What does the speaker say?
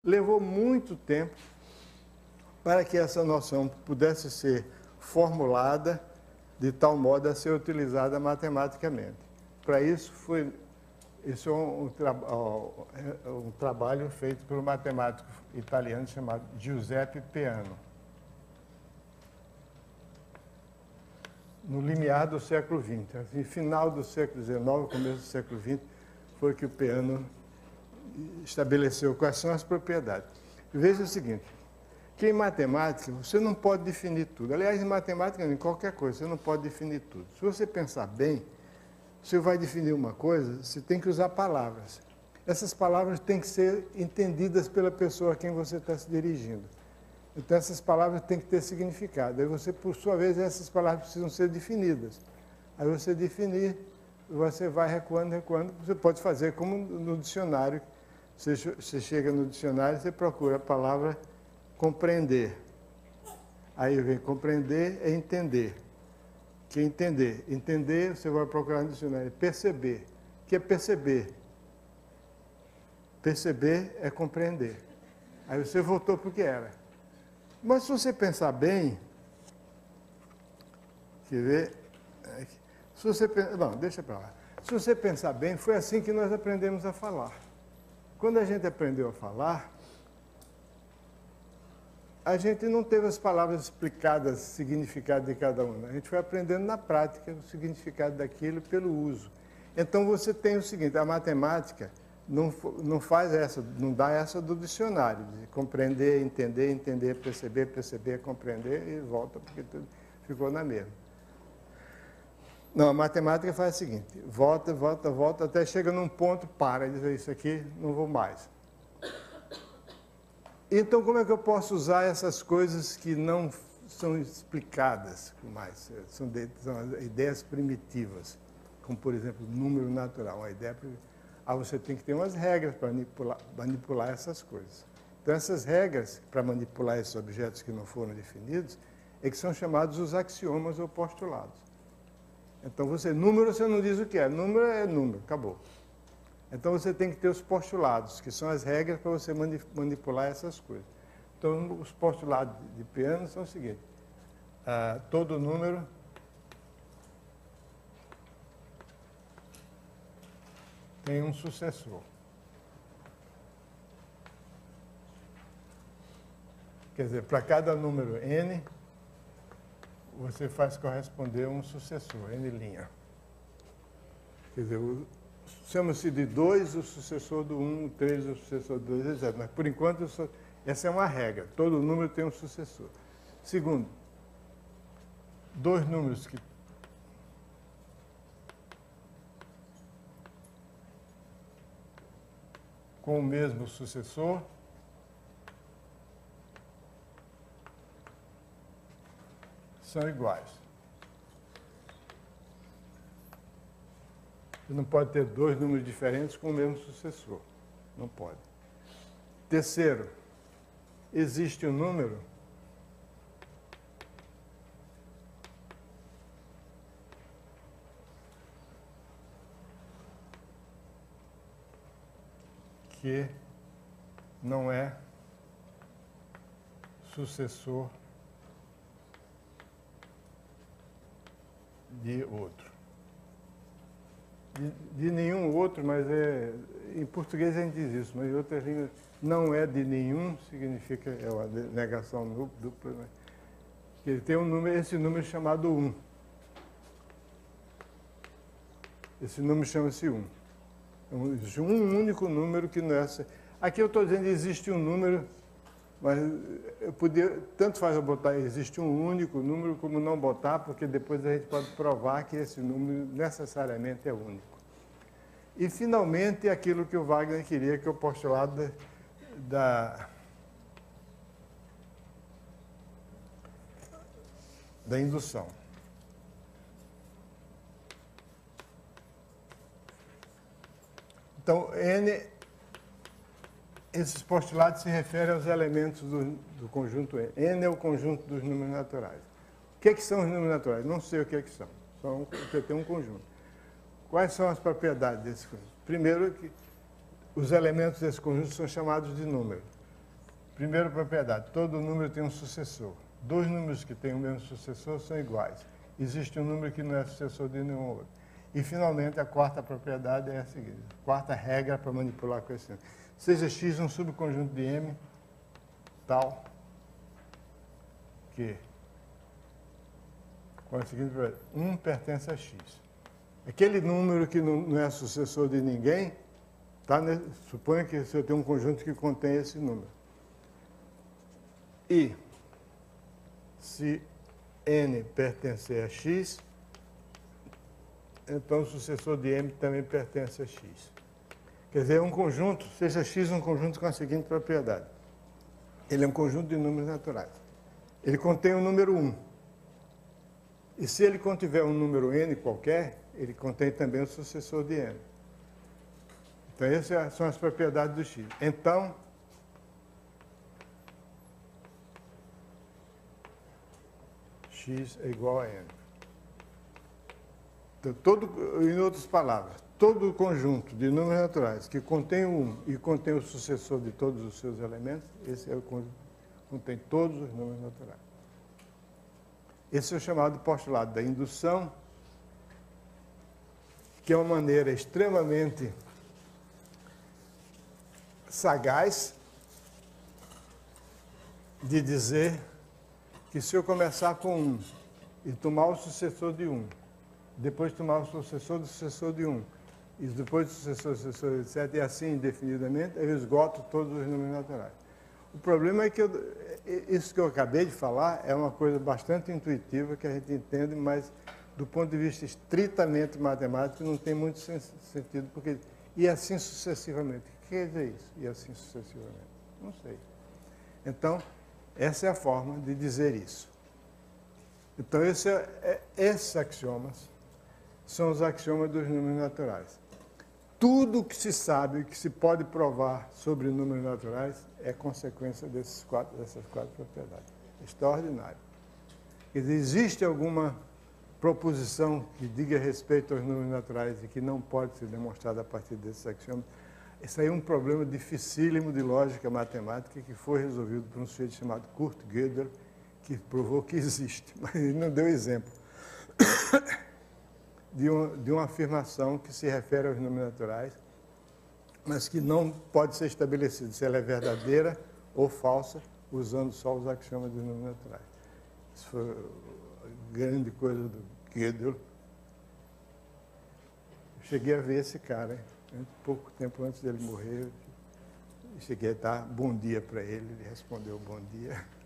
Levou muito tempo para que essa noção pudesse ser formulada de tal modo a ser utilizada matematicamente. Para isso, isso é um trabalho feito por um matemático italiano chamado Giuseppe Peano. No limiar do século XX, assim, final do século XIX, começo do século XX, foi que o Peano estabeleceu quais são as propriedades. Veja o seguinte, que em matemática você não pode definir tudo. Aliás, em matemática, em qualquer coisa, você não pode definir tudo. Se você pensar bem, você vai definir uma coisa, você tem que usar palavras. Essas palavras têm que ser entendidas pela pessoa a quem você está se dirigindo. Então, essas palavras têm que ter significado. Aí você, por sua vez, essas palavras precisam ser definidas. Aí você definir, você vai recuando. Você pode fazer como no dicionário. Você chega no dicionário, você procura a palavra compreender. Aí vem compreender é entender. Que é entender. Entender, você vai procurar no dicionário. Perceber. O que é perceber? Perceber é compreender. Aí você voltou para o que era. Mas se você pensar bem, quer ver? Se você, não, deixa para lá. Se você pensar bem, foi assim que nós aprendemos a falar. Quando a gente aprendeu a falar, a gente não teve as palavras explicadas, o significado de cada uma. A gente foi aprendendo na prática o significado daquilo pelo uso. Então você tem o seguinte, a matemática não faz essa, não dá essa do dicionário, de compreender, entender, perceber, compreender e volta, porque tudo ficou na mesma. Não, a matemática faz o seguinte, volta, até chega num ponto, para, e diz, isso aqui, não vou mais. Então, como é que eu posso usar essas coisas que não são explicadas mais? São ideias primitivas, como, por exemplo, número natural, uma ideia primitiva. Aí você tem que ter umas regras para manipular essas coisas. Então, essas regras para manipular esses objetos que não foram definidos é que são chamados os axiomas ou postulados. Então, número você não diz o que é número, acabou. Então, você tem que ter os postulados, que são as regras para você manipular essas coisas. Então, os postulados de Peano são o seguinte, todo número tem um sucessor. Quer dizer, para cada número n, você faz corresponder um sucessor, n'. Quer dizer, chama-se de 2 o sucessor do 1, 3 o sucessor do 2, etc. Mas, por enquanto, essa é uma regra. Todo número tem um sucessor. Segundo, dois números que com o mesmo sucessor são iguais. Você não pode ter dois números diferentes com o mesmo sucessor. Não pode. Terceiro, existe um número que não é sucessor de outro. De nenhum outro, mas em português a gente diz isso, mas em outras línguas não é de nenhum, significa, é uma negação dupla, né? Ele tem um número, esse número chamado 1. Esse número chama-se 1. Existe um único número que não é... Aqui eu estou dizendo que existe um número, mas eu podia, tanto faz eu botar existe um único número como não botar, porque depois a gente pode provar que esse número necessariamente é único. E, finalmente, aquilo que o Wagner queria, que é o postulado da indução. Então, esses postulados se referem aos elementos do conjunto N. N é o conjunto dos números naturais. O que são os números naturais? Não sei o que são. Você tem um conjunto. Quais são as propriedades desse conjunto? Primeiro, que os elementos desse conjunto são chamados de números. Primeira propriedade, todo número tem um sucessor. Dois números que têm o mesmo sucessor são iguais. Existe um número que não é sucessor de nenhum outro. E, finalmente, a quarta propriedade é a seguinte, a quarta regra para manipular com esse número. Seja x um subconjunto de M, tal, que, com a seguinte propriedade, 1 pertence a x. Aquele número que não é sucessor de ninguém, suponha que eu tenho um conjunto que contém esse número. E, se n pertencer a x, então o sucessor de m também pertence a x. Quer dizer, um conjunto, seja x um conjunto com a seguinte propriedade. Ele é um conjunto de números naturais. Ele contém o número 1. E se ele contiver um número n qualquer, ele contém também o sucessor de n. Então, essas são as propriedades do x. Então, x é igual a n. Então, em outras palavras, todo conjunto de números naturais que contém o 1 e contém o sucessor de todos os seus elementos, esse é o conjunto que contém todos os números naturais. Esse é o chamado postulado da indução, que é uma maneira extremamente sagaz de dizer que se eu começar com 1 e tomar o sucessor de 1, depois tomar o sucessor do sucessor de 1, e depois do sucessor, etc., e assim indefinidamente, eu esgoto todos os números naturais. O problema é que isso que eu acabei de falar é uma coisa bastante intuitiva que a gente entende, mas do ponto de vista estritamente matemático não tem muito sentido, porque e assim sucessivamente. O que quer dizer isso? E assim sucessivamente? Não sei. Então, essa é a forma de dizer isso. Então, esses axiomas são os axiomas dos números naturais. Tudo o que se sabe e que se pode provar sobre números naturais é consequência dessas quatro propriedades. Extraordinário. Quer dizer, existe alguma proposição que diga respeito aos números naturais e que não pode ser demonstrada a partir desses axiomas? Esse aí é um problema dificílimo de lógica matemática que foi resolvido por um sujeito chamado Kurt Gödel, que provou que existe, mas ele não deu exemplo de uma afirmação que se refere aos números naturais, mas que não pode ser estabelecido se ela é verdadeira ou falsa, usando só os axiomas dos números naturais. Isso foi a grande coisa do Gödel. Eu cheguei a ver esse cara, hein? Pouco tempo antes dele morrer, eu cheguei a dar bom dia para ele, ele respondeu bom dia.